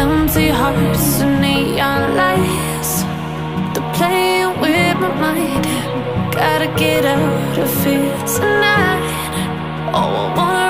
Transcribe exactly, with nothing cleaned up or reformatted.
Empty hearts and neon lights, they're playing with my mind. Gotta get out of here tonight. Oh, I wanna